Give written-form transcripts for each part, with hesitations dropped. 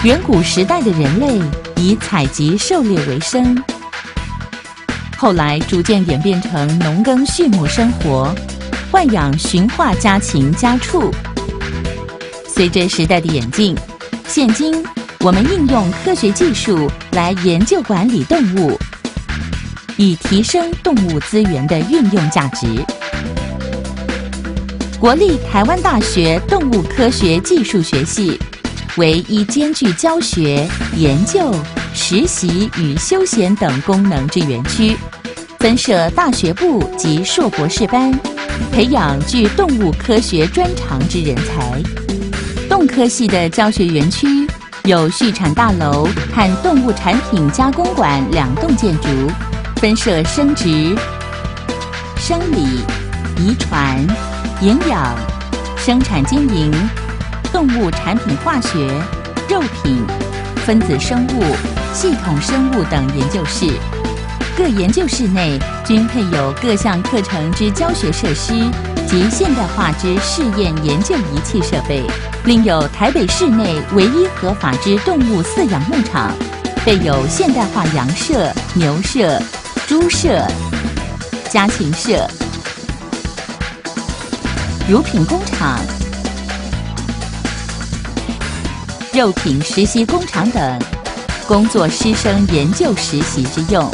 远古时代的人类以采集狩猎为生，后来逐渐演变成农耕畜牧生活，豢养驯化家禽家畜。随着时代的演进，现今我们应用科学技术来研究管理动物，以提升动物资源的运用价值。国立台湾大学动物科学技术学系为一兼具教学、研究、实习与休闲等功能之园区，分设大学部及硕博士班，培养具动物科学专长之人才。动科系的教学园区有畜产大楼和动物产品加工馆2栋建筑，分设生殖、生理、遗传、营养、生产经营、动物产品化学、肉品、分子生物、系统生物等研究室。各研究室内均配有各项课程之教学设施及现代化之试验研究仪器设备，另有台北市内唯一合法之动物饲养牧场，备有现代化羊舍、牛舍、猪舍、家禽舍、乳品工厂、肉品实习工厂等，工作师生研究实习之用。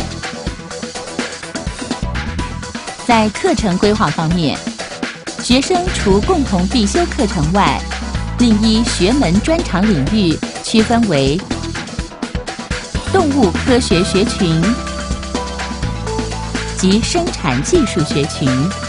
在课程规划方面，学生除共同必修课程外，另依学门专长领域区分为动物科学学群及生产技术学群。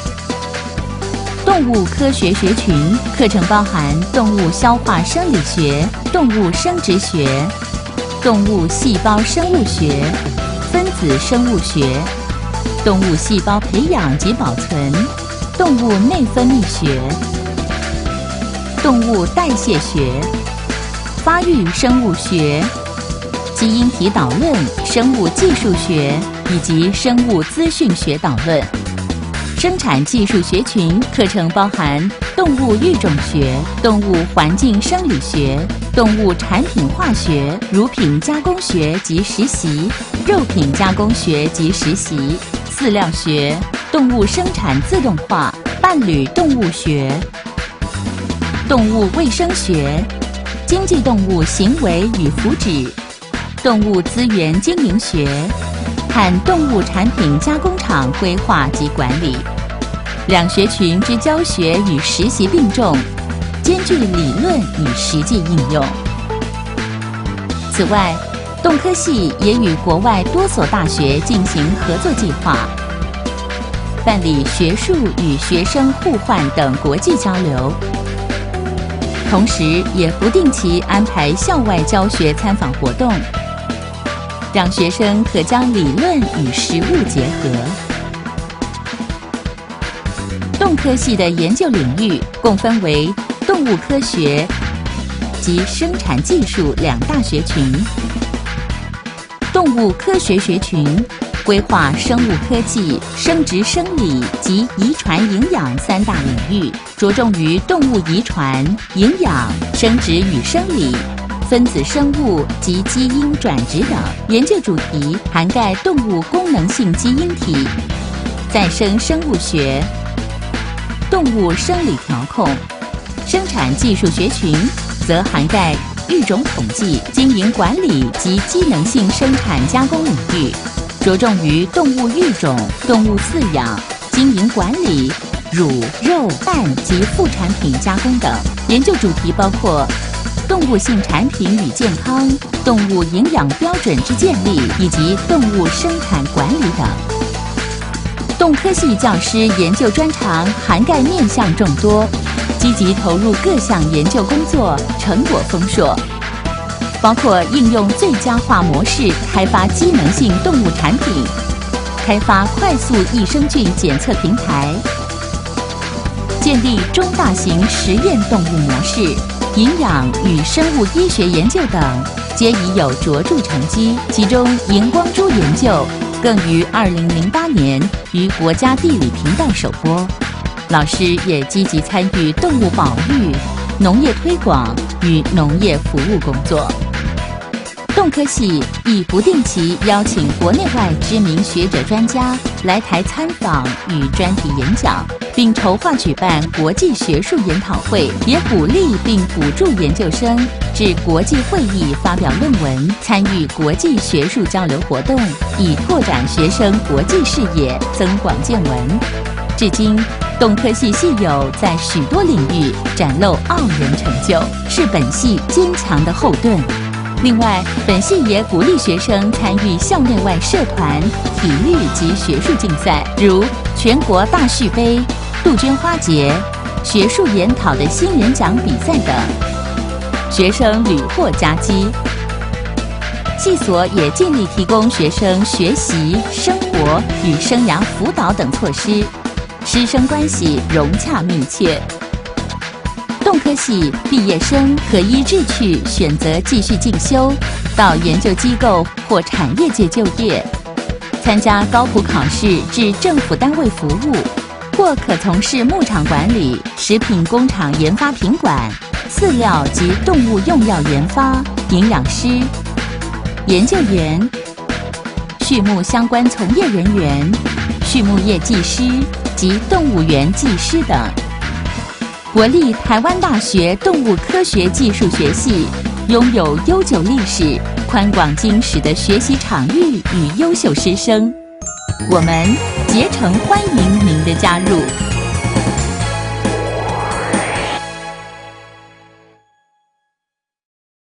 动物科学学群课程包含动物消化生理学、动物生殖学、动物细胞生物学、分子生物学、动物细胞培养及保存、动物内分泌学、动物代谢学、发育生物学、基因体导论、生物技术学以及生物资讯学导论。生产技术学群课程包含动物育种学、动物环境生理学、动物产品化学、乳品加工学及实习、肉品加工学及实习、饲料学、动物生产自动化、伴侣动物学、动物卫生学、经济动物行为与福祉、动物资源经营学和动物产品加工厂规划及管理。2学群之教学与实习并重，兼具理论与实际应用。此外，动科系也与国外多所大学进行合作计划，办理学术与学生互换等国际交流，同时也不定期安排校外教学参访活动，让学生可将理论与实务结合。动科系的研究领域共分为动物科学及生产技术2大学群。动物科学学群规划生物科技、生殖生理及遗传营养3大领域，着重于动物遗传、营养、生殖与生理、分子生物及基因转殖等。研究主题涵盖动物功能性基因体、再生生物学、动物生理调控。生产技术学群则涵盖育种统计、经营管理及机能性生产加工领域，着重于动物育种、动物饲养、经营管理、乳、肉、蛋及副产品加工等。研究主题包括动物性产品与健康、动物营养标准之建立以及动物生产管理等。动科系教师研究专长涵盖面向众多，积极投入各项研究工作，成果丰硕，包括应用最佳化模式开发机能性动物产品，开发快速益生菌检测平台，建立中大型实验动物模式，营养与生物医学研究等，皆已有卓著成绩。其中荧光株研究更于2008年于国家地理频道首播。老师也积极参与动物保育、农业推广与农业服务工作。 动科系亦不定期邀请国内外知名学者专家来台参访与专题演讲，并筹划举办国际学术研讨会，也鼓励并补助研究生至国际会议发表论文，参与国际学术交流活动，以拓展学生国际视野，增广见闻。至今，动科系系友在许多领域展露傲人成就，是本系坚强的后盾。另外，本系也鼓励学生参与校内外社团、体育及学术竞赛，如全国大序杯、杜鹃花节、学术研讨的新人奖比赛等，学生屡获佳绩。系所也尽力提供学生学习、生活与生涯辅导等措施，师生关系融洽密切。动科系毕业生可依志趣选择继续进修，到研究机构或产业界就业，参加高普考试至政府单位服务，或可从事牧场管理、食品工厂研发品管、饲料及动物用药研发、营养师、研究员、畜牧相关从业人员、畜牧业技师及动物园技师等。国立台湾大学动物科学技术学系拥有悠久历史、宽广精实的学习场域与优秀师生，我们竭诚欢迎您的加入。